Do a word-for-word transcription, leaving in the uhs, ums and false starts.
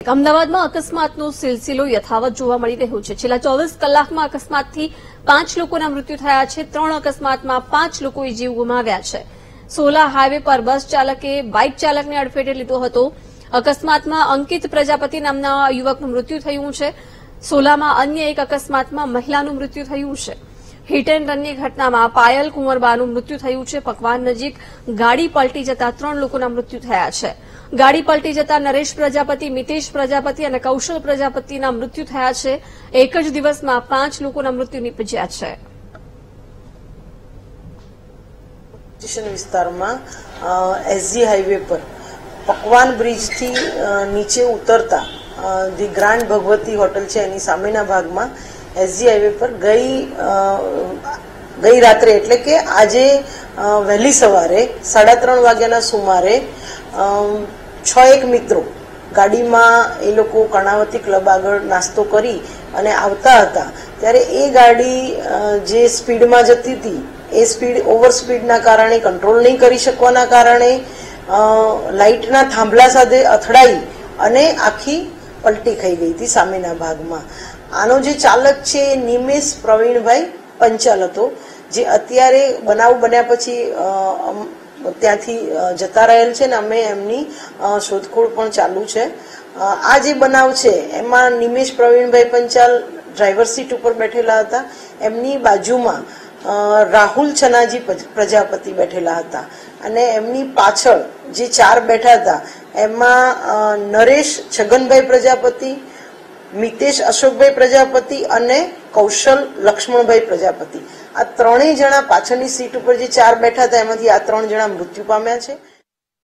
અમદાવાદમાં અકસ્માતનો સિલસિલો યથાવત જોવા મળી રહ્યો છે। છેલ્લા ચોવીસ કલાકમાં અકસ્માતથી પાંચ લોકોના મૃત્યુ થયા છે। ત્રણ અકસ્માતમાં પાંચ લોકોએ જીવ ગુમાવ્યા છે। સોલા હાઈવે પર બસ ચાલકે બાઇક ચાલકને અડફેટે લીધો હતો। અકસ્માતમાં અંકિત પ્રજાપતિ નામના યુવકનું મૃત્યુ થયું છે। સોલામાં અન્ય એક અકસ્માતમાં મહિલાનું મૃત્યુ થયું છે। હિટ એન્ડ રનની ઘટનામાં પાયલ કુંવરબાનું મૃત્યુ થયું છે। પકવાન નજીક ગાડી પલટી જતા ત્રણ લોકોના મૃત્યુ થયા છે। ગાડી પલટી જતા નરેશ પ્રજાપતિ, મિતેશ પ્રજાપતિ અને કૌશલ પ્રજાપતિના મૃત્યુ થયા છે। એક જ દિવસમાં પાંચ લોકોના મૃત્યુ નિપજ્યા છે। સ્ટેશન વિસ્તારમાં એસજી હાઈવે પર પકવાન બ્રિજથી નીચે ઉતરતા ધી ગ્રાન્ડ ભગવતી હોટલ છે એની સામેના ભાગમાં એસજી હાઈવે પર ગઈ ગઈ રાત્રે એટલે કે આજે વહેલી સવારે સાડા ત્રણ વાગ્યાના સુમારે છ એક મિત્રો ગાડીમાં એ લોકો કર્ણાવતી ક્લબ આગળ નાસ્તો કરી અને આવતા હતા ત્યારે એ ગાડી જે સ્પીડમાં જતી હતી એ સ્પીડ ઓવર સ્પીડના કારણે કંટ્રોલ નહીં કરી શકવાના કારણે લાઇટના થાંભલા સાથે અથડાઈ અને આખી પલટી ખાઈ ગઈ હતી સામેના ભાગમાં। આનો જે ચાલક છે નિમેશ પ્રવીણભાઈ પંચાલ હતો, જે અત્યારે બનાવ બન્યા પછી ત્યાંથી જતા રહેલ છે ને અમે એમની શોધખોળ પણ ચાલુ છે। આ જે બનાવ છે એમાં નિમેશ પ્રવીણભાઈ પંચાલ ડ્રાઈવર સીટ ઉપર બેઠેલા હતા, એમની બાજુમાં રાહુલ છનાજી પ્રજાપતિ બેઠેલા હતા અને એમની પાછળ જે ચાર બેઠા હતા એમાં નરેશ છગનભાઈ પ્રજાપતિ, મિતેશ અશોકભાઈ પ્રજાપતિ અને કૌશલ લક્ષ્મણભાઈ પ્રજાપતિ, આ ત્રણેય જણા પાછળની સીટ ઉપર જે ચાર બેઠા હતા એમાંથી આ ત્રણ જણા મૃત્યુ પામ્યા છે।